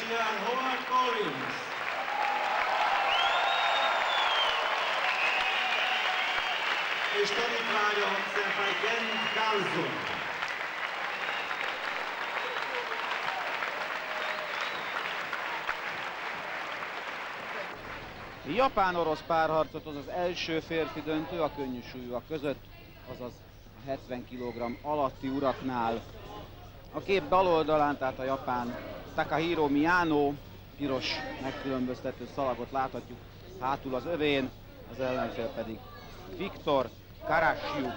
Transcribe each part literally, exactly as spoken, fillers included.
Ausztrián Howard Collins. És tanítványa Senpai Ken Carlson. Japán-orosz párharcot az az első férfi döntő a könnyű súlyúak között, azaz a hetven kilogramm alatti uraknál. A kép bal oldalán, tehát a japán Takahiro Miyano, piros megkülönböztető szalagot láthatjuk hátul az övén, az ellenfél pedig Viktor Karasjuk.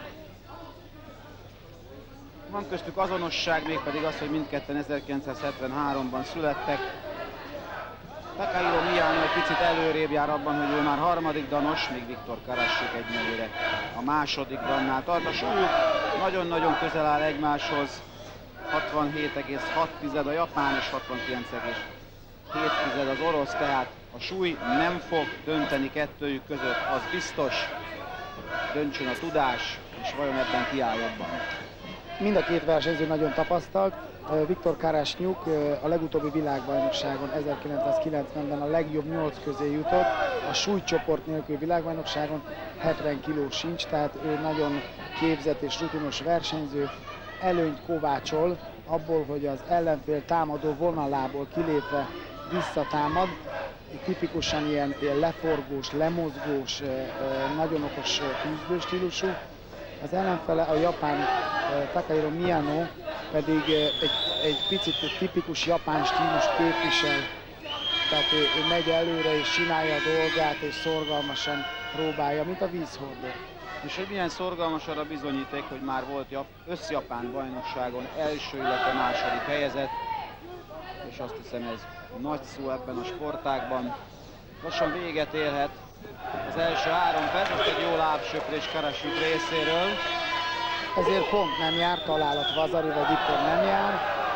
Van köztük azonosság, mégpedig az, hogy mindketten ezerkilencszázhetvenháromban születtek. Takahiro Miyano egy picit előrébb jár abban, hogy ő már harmadik danos, még Viktor Karasjuk egyelőre a második dannál tart. A súlyuk nagyon-nagyon közel áll egymáshoz, hatvanhét egész hat a japán és hatvankilenc egész hét az orosz, tehát a súly nem fog dönteni kettőjük között, az biztos. Döntsön a tudás, és vajon ebben ki áll jobban. Mind a két versenyző nagyon tapasztalt. Viktor Karasjuk a legutóbbi világbajnokságon ezerkilencszázkilencvenben a legjobb nyolc közé jutott, a súlycsoport nélkül világbajnokságon hetven kiló sincs, tehát ő nagyon képzett és rutinos versenyző. Előnyt kovácsol abból, hogy az ellenfél támadó vonalából kilépve visszatámad, tipikusan ilyen, ilyen leforgós, lemozgós, nagyon okos küzdőstílusú. Az ellenfele, a japán Takahiro Miyano pedig egy, egy picit tipikus japán stílust képvisel. Tehát ő, ő megy előre és csinálja a dolgát, és szorgalmasan próbálja, mint a vízhordó. És hogy milyen szorgalmas arra bizonyíték, hogy már volt összjapán bajnokságon első, illetve második helyezett, és azt hiszem ez nagy szó ebben a sportágban. Lassan véget érhet az első három perc, most egy jó lábsöprés Karasjuk részéről. Ezért pont nem jár, találat Vazari vagy Viktor nem jár,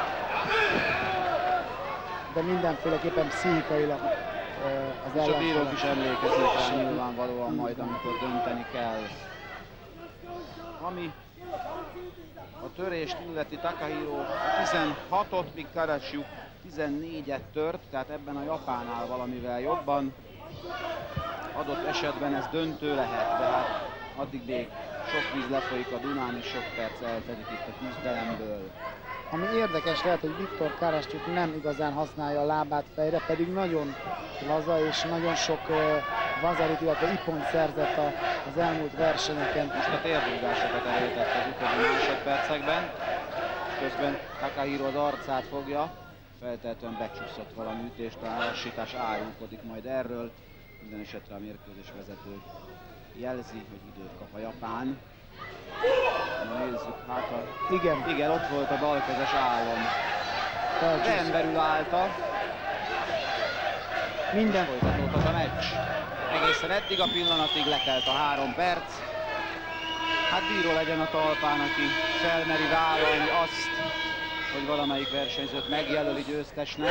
de mindenféleképpen pszichikailag az ellenfél. És a bírók is emlékeznek rá nyilvánvalóan majd, amikor dönteni kell. Ami a törést illeti, Takahiro tizenhatot, míg Karasjuk tizennégyet tört, tehát ebben a japánál valamivel jobban. Adott esetben ez döntő lehet, de hát addig még sok víz lefolyik a Dunán, és sok perc eltelik itt a küzdelemből. Ami érdekes lehet, hogy Viktor Karasjuk nem igazán használja a lábát fejre, pedig nagyon laza és nagyon sok uh, vazarit, illetve ipont szerzett a, az elmúlt versenyeken. Most a térrúgásokat erőtett az utóbbi másodpercekben, közben Takahiro az arcát fogja, feltehetően becsúszott valami ütést, a lassítás árulkodik majd erről. Minden esetre a mérkőzés vezető jelzi, hogy időt kap a japán. Na, nézzük, hát a... Igen. Igen, ott volt a balkezes állam. De emberül állta. Minden folytatódott a meccs. Egészen eddig a pillanatig letelt a három perc. Hát bíró legyen a talpán, aki felmeri vállalni azt, hogy valamelyik versenyzőt megjelöli győztesnek.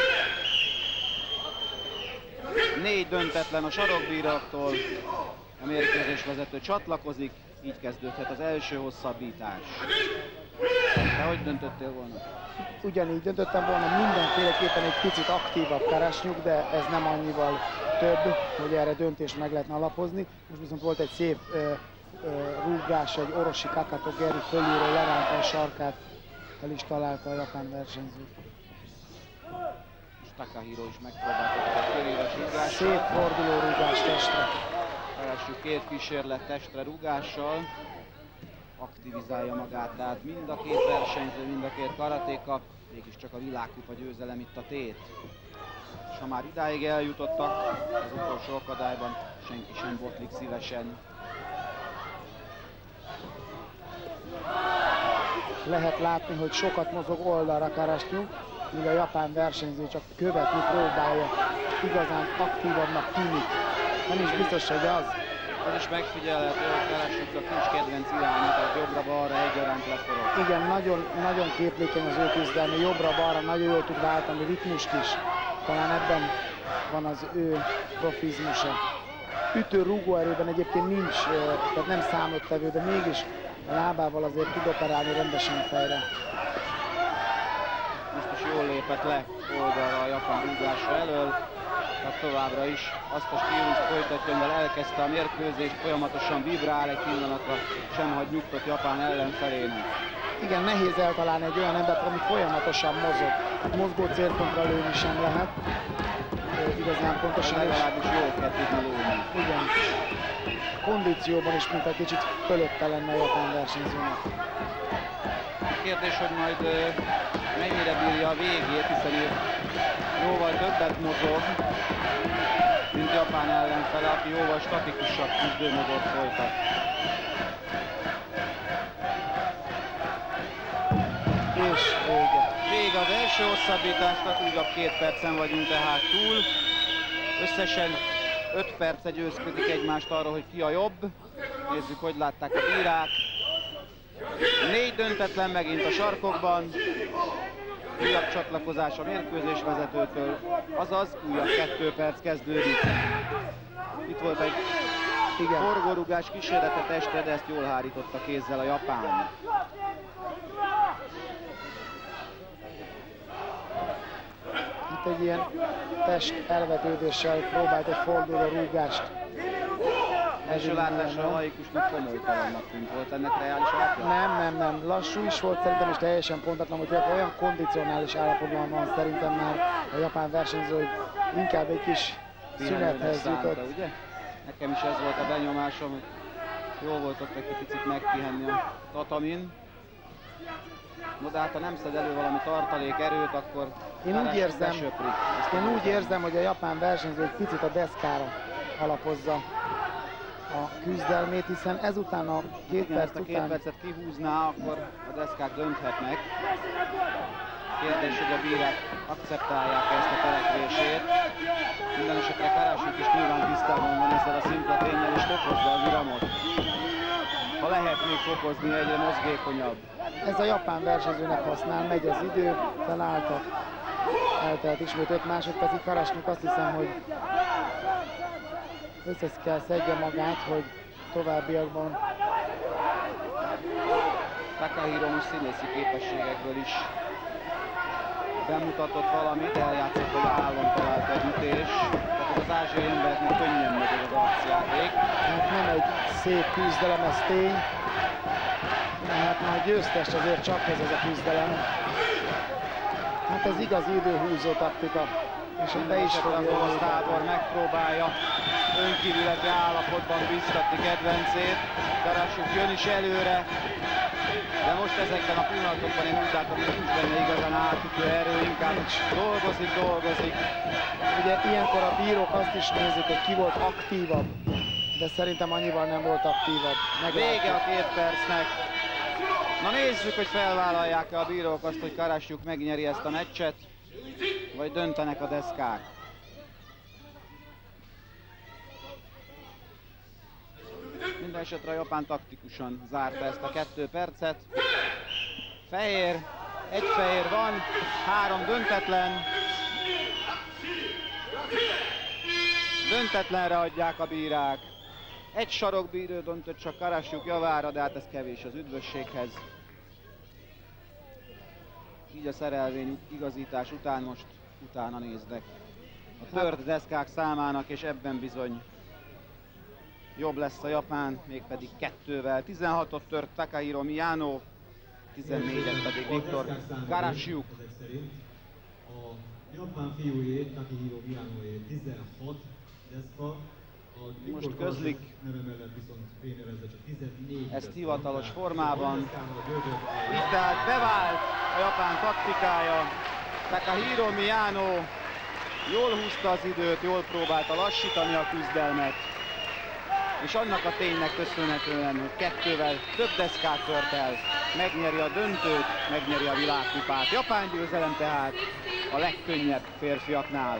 Négy döntetlen a sarokbíraktól, a mérkőzés vezető csatlakozik, így kezdődhet az első hosszabbítás. De hogy döntöttél volna? Ugyanígy döntöttem volna, mindenféleképpen egy picit aktívabb Karasjuk, de ez nem annyival több, hogy erre döntést meg lehetne alapozni. Most viszont volt egy szép ö, ö, rúgás, egy Oroshi Kakato Geri fölülről leránta a sarkát, el is találta a japán versenyzőt. Takahiro is megpróbálta a köréves rúgással. Szép forduló rúgás testre. Karasjuk két kísérlet testre rúgással. Aktivizálja magát, tehát mind a két versenyző, mind a két karatéka, mégiscsak a világkupa győzelem itt a tét. És ha már idáig eljutottak, az utolsó akadályban senki sem botlik szívesen. Lehet látni, hogy sokat mozog oldalra Karasjuk, míg a japán versenyző csak követni próbálja, igazán aktívabbnak tűnik. Nem is biztos, hogy az. Az is megfigyelhető, hogy Karasjuk a kis kedvenc irányát, tehát jobbra-balra egyaránt leforog. Igen, nagyon, nagyon képlékeny az ő küzdelme, jobbra-balra nagyon jól tud váltani ritmust is. Talán ebben van az ő profizmusa. Ütő-rúgó erőben egyébként nincs, tehát nem számottevő, de mégis a lábával azért tud operálni rendesen fejre. Most is jól lépett le oldalra a japán rúgása elől. Tehát továbbra is azt a stílust folytatja, amivel elkezdte a mérkőzést, folyamatosan vibrál, egy pillanatra sem hagy nyugtot Japán ellenfelének. Igen, nehéz eltalálni egy olyan embert, ami folyamatosan mozog. Mozgó célpontra lőni sem lehet. Igazán pontosan. Legalábbis jól kell tudni lőni. Igen. Kondícióban is, mint egy kicsit fölötte lenne a japán versenyzőnek. Kérdés, hogy majd mennyire bírja a végét, hiszen ő jóval többet mozog, mint Japán ellenfele, aki jóval statikusabb küzdőmodort folytat. És vége. Vége az első hosszabbításnak, újabb két percen vagyunk tehát túl. Összesen öt perce győzködik egymást arról, hogy ki a jobb. Nézzük, hogy látták a bírák. Négy döntetlen megint a sarkokban. Újabb csatlakozás a mérkőzésvezetőtől, azaz újabb kettő perc kezdődik. Itt volt egy Igen. forgórugás kísérlete testre, de ezt jól hárította kézzel a japán. Itt egy ilyen test elvetődéssel próbált egy forduló rúgást. Első látásra a laikusnak komolytalannak tűnt. Volt ennek reális alapja? Nem, nem, nem. Lassú is volt szerintem, és teljesen pontatlan, hogy olyan kondicionális állapotban van szerintem már a japán versenyző, hogy inkább egy kis szünethez jutott. Ugye? Nekem is ez volt a benyomásom, hogy jó volt ott egy picit megpihenni a tatamin. No, de hát ha nem szed elő valami tartalék erőt, akkor én úgy érzem, besöpri. én úgy érzem, hogy a japán versenyző egy picit a deszkára alapozza a küzdelmét, hiszen ezután a két igen, perc ezt a két után... percet kihúzná, akkor a deszkák dönthetnek. Kérdés, hogy a bírák akceptálják ezt a törekvését. Minden esetre Karasik is nyilván tisztában van ezzel a szimpla tényel, és fokozza az iramot. Ha lehet még fokozni, egyre mozgékonyabb. Ez a japán versenyzőnek használ, megy az idő, felálltak. Eltelt ismét öt másodpercig. Karasik azt hiszem, hogy össze kell szedje magát, hogy továbbiakban... Takahiro most színészi képességekből is bemutatott valamit, eljátszott, hogy állon talált egy ütés. Tehát az ázsiai embereknek könnyen megy az arcjáték. Hát nem egy szép küzdelem, ez tény. Hát már győztes azért csak ez az a küzdelem. Hát ez igazi időhúzó taktika. És be is fogja a tábor megpróbálja önkívületi állapotban biztatni kedvencét. Karasik jön is előre, de most ezekben a pillanatokban én úgy látom, hogy nincs benne igazán átütő erő, inkább dolgozik, dolgozik. Ugye ilyenkor a bírók azt is nézik, hogy ki volt aktívabb, de szerintem annyival nem volt aktívabb. Meglátjuk. Vége a két percnek. Na nézzük, hogy felvállalják-e a bírók azt, hogy Karasik megnyeri ezt a meccset, vagy döntenek a deszkák. Minden esetre a japán taktikusan zárta ezt a kettő percet. Fehér, egy fehér van, három döntetlen. Döntetlenre adják a bírák. Egy sarokbírő döntött csak Karasik javára, de hát ez kevés az üdvösséghez. Így a szerelvény igazítás után most utána néznek a tört deszkák számának, és ebben bizony jobb lesz a japán, mégpedig kettővel. tizenhatot tört Takahiro Miyano, tizennégyet pedig Viktor Karasik. A japán fiújé, Takahiro Miyanoé tizenhat deszka, most közlik neve mellett viszont fényelezve csak tizennégy ezt deszka. hivatalos formában. Így tehát bevált a japán taktikája. Takahiro Miyano jól húzta az időt, jól próbálta lassítani a küzdelmet. És annak a ténynek köszönhetően, hogy kettővel több deszkát tört el, megnyeri a döntőt, megnyeri a világkupát. Japán győzelem tehát a legkönnyebb férfiaknál.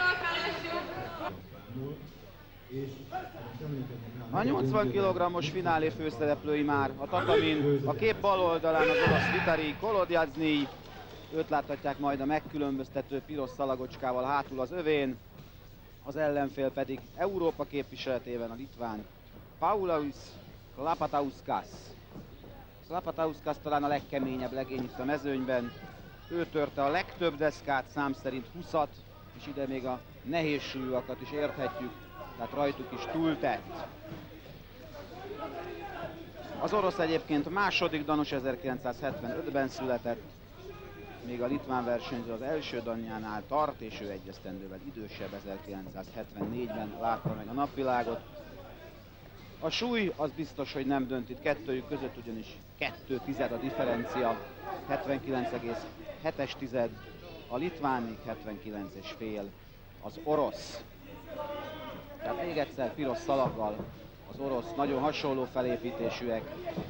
A nyolcvan kilogrammos finálé főszereplői már a tatamin, a kép bal oldalán az orosz Vitali Kolodjadzny, őt láthatják majd a megkülönböztető piros szalagocskával hátul az övén, az ellenfél pedig Európa képviseletében a litván Paulius Klapatauskas. Klapatauskas talán a legkeményebb legény itt a mezőnyben, ő törte a legtöbb deszkát, szám szerint húszat, és ide még a nehéz súlyúakat is érthetjük, tehát rajtuk is túltett. Az orosz egyébként második danos, ezerkilencszázhetvenötben született, még a litván versenyző az első danjánál tart, és ő egy esztendővel idősebb, ezerkilencszázhetvennégyben látta meg a napvilágot. A súly az biztos, hogy nem dönt itt kettőjük között, ugyanis kettő tized a differencia, hetvenkilenc egész hetes tized a litván, még hetvenkilenc egész öt az orosz. Tehát még egyszer piros szalaggal az orosz, nagyon hasonló felépítésűek,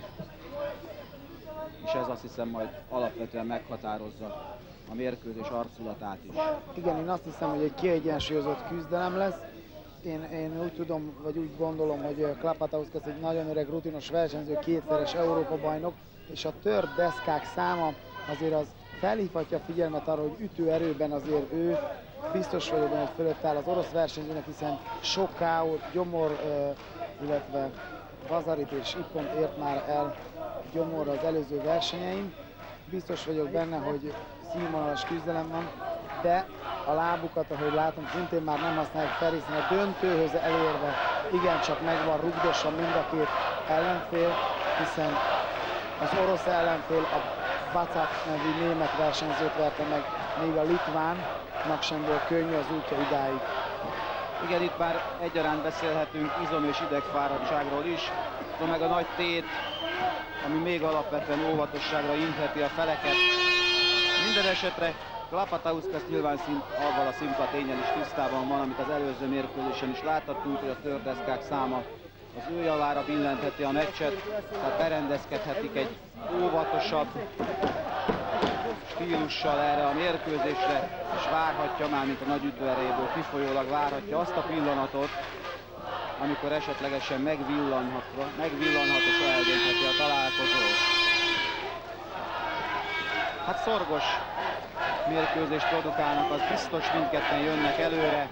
és ez azt hiszem majd alapvetően meghatározza a mérkőzés arculatát is. Igen, én azt hiszem, hogy egy kiegyensúlyozott küzdelem lesz. Én, én úgy tudom, vagy úgy gondolom, hogy Klapatauskas egy nagyon öreg, rutinos versenyző, kétszeres Európa-bajnok, és a tört deszkák száma azért az felhívhatja a figyelmet arra, hogy ütőerőben azért ő biztos vagyok benne, hogy fölött áll az orosz versenyzőnek, hiszen sok ká ó-t, gyomor, illetve Vazarit és Ippont ért már el gyomorra az előző versenyeim. Biztos vagyok benne, hogy színvonalas küzdelem van, de a lábukat, ahogy látom, szintén már nem használják fel, hiszen a döntőhöz elérve igencsak meg van rugdosan mind a két ellenfél, hiszen az orosz ellenfél a Bacak nevű német versenyzőt verte meg, még a litvánnak sem volt könnyű az útja idáig. Igen, itt már egyaránt beszélhetünk izom- és idegfáradtságról is, de meg a nagy tét, ami még alapvetően óvatosságra intheti a feleket. Minden esetre Klapatauskas nyilván szint, avval a szimpla tényen is tisztában van, amit az előző mérkőzésen is láthattunk, hogy a tördeszkák száma az ő javára billentheti a meccset, tehát berendezkedhetik egy óvatosabb stílussal erre a mérkőzésre, és várhatja már, mint a nagy ütőerejéből kifolyólag várhatja azt a pillanatot, amikor esetlegesen megvillanhat, megvillanhat és eldöntheti a találkozót. Hát szorgos mérkőzést produkálnak, az biztos, mindketten jönnek előre.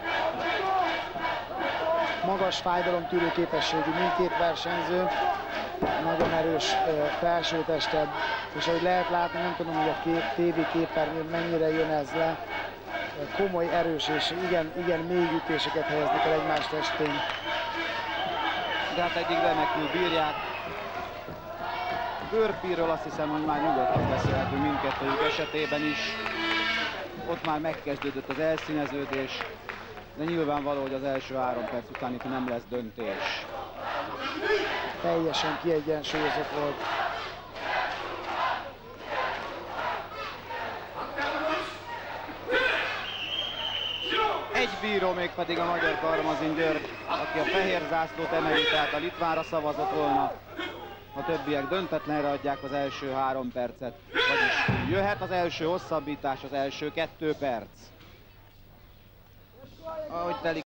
Magas fájdalomtűrő képességű mindkét versenyző, nagyon erős felsőtested, és ahogy lehet látni, nem tudom, hogy a kép, té vé képernyőn mennyire jön ez le, komoly, erős és igen, igen mély ütéseket helyeznek el egymás testén. De hát eddig remekül bírják. Bőrpírről azt hiszem, hogy már nyugodtan beszélhetünk mindkettőjük esetében is. Ott már megkezdődött az elszíneződés, de nyilvánvaló, hogy az első három perc után itt nem lesz döntés. Teljesen kiegyensúlyozott volt. Egy bíró, mégpedig a magyar Karmazin György, aki a fehér zászlót emeli, tehát a litvánra szavazott volna. A többiek döntetlenre adják az első három percet, vagyis jöhet az első hosszabbítás, az első kettő perc. Ahogy telik